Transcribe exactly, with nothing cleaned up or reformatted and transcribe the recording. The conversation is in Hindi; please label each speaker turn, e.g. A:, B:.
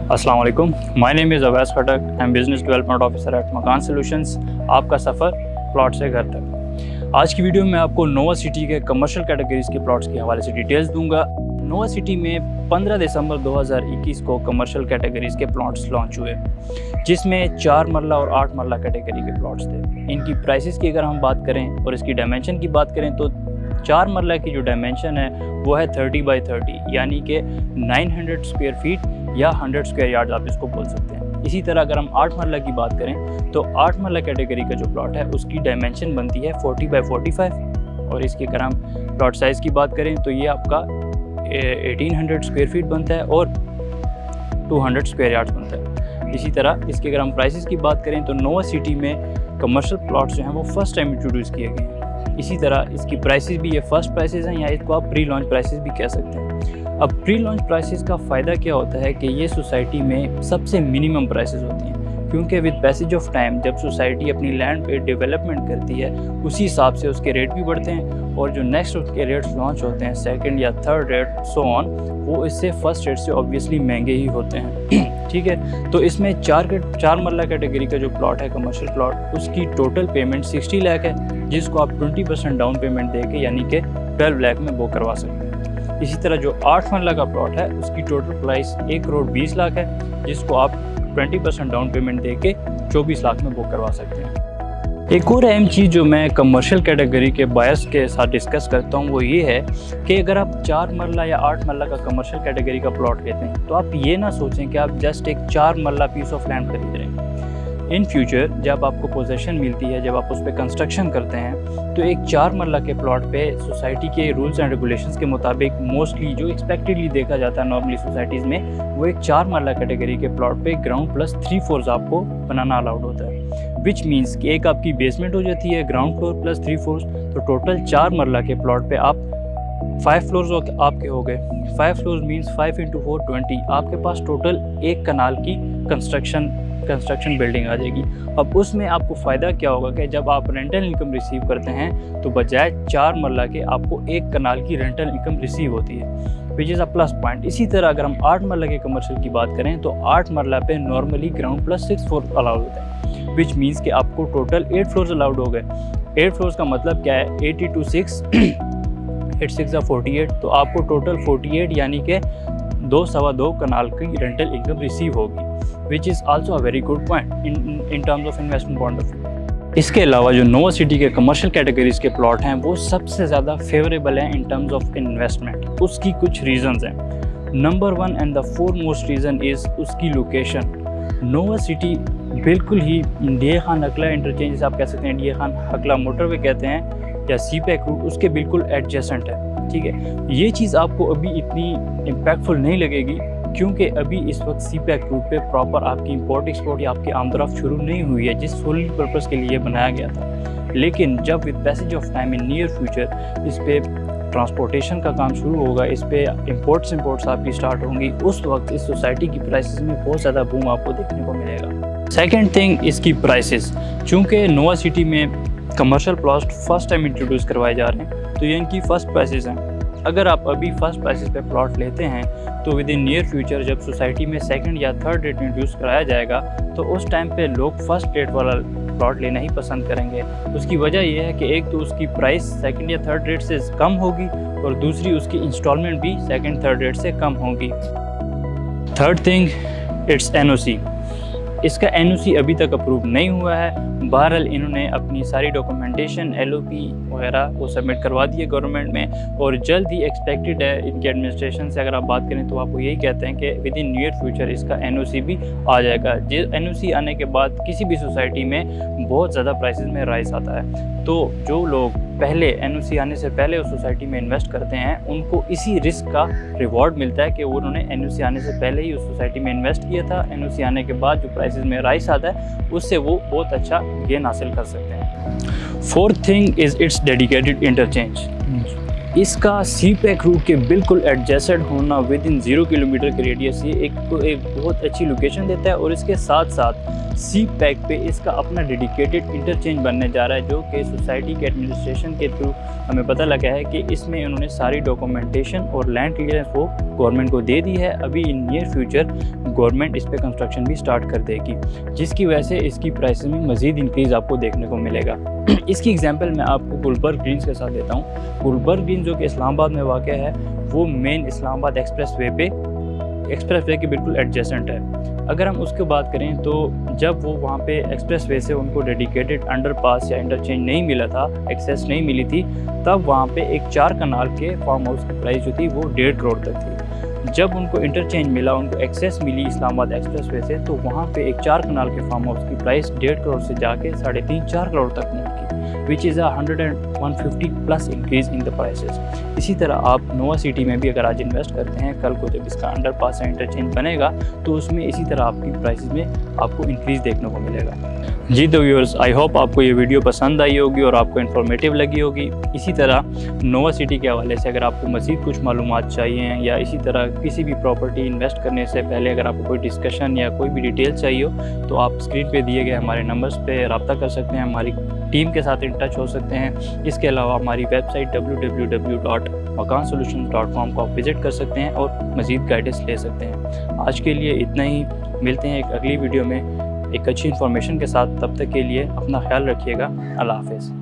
A: अस्सलाम वालेकुम, my name is Awais Khattak, I am business development officer at Makaan Solutions. आपका सफ़र प्लॉट से घर तक। आज की वीडियो में आपको नोवा सिटी के कमर्शियल कैटेगरीज के प्लॉट्स के हवाले से डिटेल्स दूंगा। नोवा सिटी में पंद्रह दिसंबर दो हज़ार इक्कीस को कमर्शियल कैटेगरीज के प्लॉट्स लॉन्च हुए, जिसमें चार मरला और आठ मरला कैटेगरी के प्लॉट्स थे। इनकी प्राइसेस की अगर हम बात करें और इसकी डायमेंशन की बात करें तो चार मरला की जो डायमेंशन है वो है थर्टी बाई थर्टी, यानी कि नाइन हंड्रेड स्क्वायर फीट या हंड्रेड स्क्वायर यार्ड आप इसको बोल सकते हैं। इसी तरह अगर हम आठ मरला की बात करें तो आठ मरला कैटेगरी का जो प्लॉट है उसकी डायमेंशन बनती है फोर्टी बाई फोर्टी फाइव, और इसकी अगर हम प्लॉट साइज़ की बात करें तो ये आपका एटीन हंड्रेड स्क्वायर फीट बनता है और टू हंड्रेड स्क्वायर यार्ड बनता है। इसी तरह इसके अगर हम प्राइसेस की बात करें तो नोवा सिटी में कमर्शियल प्लॉट्स जो हैं वो फर्स्ट टाइम इंट्रोड्यूस किए गए हैं। इसी तरह इसकी प्राइसेस भी ये फर्स्ट प्राइसेस हैं या इसको आप प्री लॉन्च प्राइसेस भी कह सकते हैं। अब प्री लॉन्च प्राइसेस का फ़ायदा क्या होता है कि ये सोसाइटी में सबसे मिनिमम प्राइसेस होती हैं, क्योंकि विद पैसेज ऑफ टाइम जब सोसाइटी अपनी लैंड पे डेवलपमेंट करती है उसी हिसाब से उसके रेट भी बढ़ते हैं, और जो नेक्स्ट उसके रेट्स लॉन्च होते हैं सेकंड या थर्ड रेट सो ऑन, वो इससे फर्स्ट रेट से ऑब्वियसली महंगे ही होते हैं। ठीक है, तो इसमें चार के चार मरला कैटेगरी का जो प्लॉट है कमर्शियल प्लॉट, उसकी टोटल पेमेंट सिक्सटी लाख है, जिसको आप ट्वेंटी परसेंट डाउन पेमेंट दे के यानी कि ट्वेल्व लाख में बुक करवा सकते हैं। इसी तरह जो आठ मरला का प्लॉट है उसकी टोटल प्राइस एक करोड़ बीस लाख है, जिसको आप ट्वेंटी परसेंट डाउन पेमेंट दे के चौबीस लाख में बुक करवा सकते हैं। एक और अहम चीज़ जो मैं कमर्शियल कैटेगरी के बायर्स के साथ डिस्कस करता हूँ वो ये है कि अगर आप चार मरला या आठ मरला का कमर्शियल कैटेगरी का प्लॉट लेते हैं तो आप ये ना सोचें कि आप जस्ट एक चार मरला पीस ऑफ लैंड खरीद रहे हैं। इन फ्यूचर जब आपको पोजेशन मिलती है, जब आप उस पर कंस्ट्रक्शन करते हैं, तो एक चार मरला के प्लॉट पे सोसाइटी के रूल्स एंड रेगुलेशंस के मुताबिक मोस्टली जो एक्सपेक्टेडली देखा जाता है नॉर्मली सोसाइटीज़ में, वो एक चार मरला कैटेगरी के प्लॉट पे ग्राउंड प्लस थ्री फ्लोर्स आपको बनाना अलाउड होता है, विच मीन्स कि एक आपकी बेसमेंट हो जाती है ground floor plus three floors, तो टोटल चार मरला के प्लॉट पे आप फाइव फ्लोर्स आपके हो गए। Five floors means five into four twenty, आपके पास टोटल एक कनाल की कंस्ट्रक्शन कंस्ट्रक्शन बिल्डिंग आ जाएगी। अब उसमें आपको फ़ायदा क्या होगा कि जब आप रेंटल इनकम रिसीव करते हैं तो बजाय चार मरला के आपको एक कनाल की रेंटल इनकम रिसीव होती है, which is a plus point. इसी तरह अगर हम आठ मरला के कमर्शियल की बात करें तो आठ मरला पे normally ground plus six floor allowed होता है, विच मीन्स कि आपको टोटल एट फ्लोर्स अलाउड हो गए। एट फ्लोर्स का मतलब क्या है, eighty two six eight six या फोर्टी एट, तो आपको टोटल फोर्टी एट यानी कि दो सवा दो कनाल की रेंटल इनकम रिसीव होगी, which is also a very good point in in terms of investment point of view. इसके अलावा जो नोवा सिटी के कमर्शियल कैटेगरीज के प्लॉट हैं वो सबसे ज़्यादा फेवरेबल हैं इन टर्म्स ऑफ इन्वेस्टमेंट। उसकी कुछ रीजंस हैं। Number one and the foremost reason is उसकी लोकेशन। नोवा सिटी बिल्कुल ही इंडिया खान हकला इंटरचेंज, जैसे आप कह सकते हैं इंडिया खान हकला मोटरवे कहते हैं या सी पैक रूट, उसके बिल्कुल एडजेसेंट है। ठीक है, ये चीज़ आपको अभी इतनी इम्पैक्टफुल नहीं लगेगी क्योंकि अभी इस वक्त सी पैक रूट पे प्रॉपर आपकी इंपोर्ट एक्सपोर्ट या आपकी आमदरफ्त शुरू नहीं हुई है, जिस सोल पर्पज़ के लिए बनाया गया था। लेकिन जब with passage of time in near future इस पे ट्रांसपोर्टेशन का काम शुरू होगा, इस पे इंपोर्ट्स इंपोर्ट्स आपकी स्टार्ट होंगी, उस वक्त इस सोसाइटी की प्राइसेस में बहुत ज़्यादा बूम आपको देखने को मिलेगा। सेकेंड थिंग, इसकी प्राइसेस। चूँकि नोवा सिटी में commercial plot first time introduce करवाए जा रहे हैं तो ये इनकी फ़र्स्ट प्राइसेस हैं। अगर आप अभी फर्स्ट प्राइसेस पे प्लॉट लेते हैं तो विद इन नियर फ्यूचर जब सोसाइटी में सेकंड या थर्ड रेट इंट्रोड्यूस कराया जाएगा तो उस टाइम पे लोग फर्स्ट रेट वाला प्लॉट लेना ही पसंद करेंगे। उसकी वजह यह है कि एक तो उसकी प्राइस सेकंड या थर्ड रेट से कम होगी और दूसरी उसकी इंस्टॉलमेंट भी सेकंड थर्ड रेट से कम होगी। Third thing, it's N O C. इसका एन ओ सी अभी तक अप्रूव नहीं हुआ है। बहरहाल इन्होंने अपनी सारी डॉक्यूमेंटेशन एल ओ पी वगैरह वो सबमिट करवा दी है गवर्नमेंट में, और जल्द ही एक्सपेक्टेड है इनके एडमिनिस्ट्रेशन से अगर आप बात करें तो आपको यही कहते हैं कि विद इन नियर फ्यूचर इसका एन ओ सी भी आ जाएगा। जिस एन ओ सी आने के बाद किसी भी सोसाइटी में बहुत ज़्यादा प्राइसेस में राइस आता है, तो जो लोग पहले एन ओ सी आने से पहले उस सोसाइटी में इन्वेस्ट करते हैं उनको इसी रिस्क का रिवॉर्ड मिलता है कि वो उन्होंने एन ओ सी आने से पहले ही उस सोसाइटी में इन्वेस्ट किया था। एन ओ सी आने के बाद जो प्राइसेस में राइस आता है उससे वो बहुत अच्छा गेन हासिल कर सकते हैं। Fourth thing is it's dedicated interchange. इसका सी पैक रूट के बिल्कुल एडजेसेंट होना विद इन जीरो किलोमीटर के रेडियस ये एक तो एक बहुत अच्छी लोकेशन देता है, और इसके साथ साथ सी पैक पे इसका अपना डेडिकेटेड इंटरचेंज बनने जा रहा है, जो कि सोसाइटी के एडमिनिस्ट्रेशन के थ्रू हमें पता लगा है कि इसमें उन्होंने सारी डॉक्यूमेंटेशन और लैंड क्लियरेंस वो गवर्नमेंट को दे दी है। अभी इन नियर फ्यूचर गवर्नमेंट इस पर कंस्ट्रक्शन भी स्टार्ट कर देगी, जिसकी वजह से इसकी प्राइस में मज़ीद इंक्रीज़ आपको देखने को मिलेगा। इसकी एग्जांपल मैं आपको गुलबर्ग ग्रीन्स के साथ देता हूँ। गुलबर्ग ग्रीन जो कि इस्लामाबाद में वाक़ है, वो मेन इस्लामाबाद एक्सप्रेस वे पे एक्सप्रेस वे के बिल्कुल एडजेसेंट है। अगर हम उसके बात करें तो जब वो वहाँ पे एक्सप्रेस वे से उनको डेडिकेटेड अंडरपास या इंटरचेंज नहीं मिला था, एक्सेस नहीं मिली थी, तब वहाँ पे एक चार कनाल के फार्म हाउस की प्राइस जो थी वो डेढ़ करोड़ तक थी। जब उनको इंटरचेंज मिला, उनको एक्सेस मिली इस्लामाबाद एक्सप्रेस वे से, तो वहाँ पे एक चार कनाल के फार्म हाउस की प्राइस डेढ़ करोड़ से जाके साढ़े तीन चार करोड़ तक पहुँच गई, which is a hundred and one fifty plus increase in the prices. इसी तरह आप नोवा सिटी में भी अगर आज इन्वेस्ट करते हैं, कल को जब इसका अंडरपास या इंटरचेंज बनेगा तो उसमें इसी तरह आपकी प्राइसेस में आपको इंक्रीज़ देखने को मिलेगा। जी तो व्यूअर्स, आई होप आपको ये वीडियो पसंद आई होगी और आपको इन्फॉर्मेटिव लगी होगी। इसी तरह नोवा सिटी के हवाले से अगर आपको मज़ीद कुछ मालूमात चाहिए या इसी तरह किसी भी प्रॉपर्टी इन्वेस्ट करने से पहले अगर आपको कोई डिस्कशन या कोई भी डिटेल चाहिए हो, तो आप स्क्रीन पे दिए गए हमारे नंबर्स पे रब्ता कर सकते हैं, हमारी टीम के साथ इन टच हो सकते हैं। इसके अलावा हमारी website W W W dot Makaan solutions dot com को आप विज़िट कर सकते हैं और मज़ीद गाइडेंस ले सकते हैं। आज के लिए इतना ही, मिलते हैं एक अगली वीडियो में एक अच्छी इन्फॉर्मेशन के साथ। तब तक के लिए अपना ख्याल रखिएगा। अल्लाह हाफ़िज़।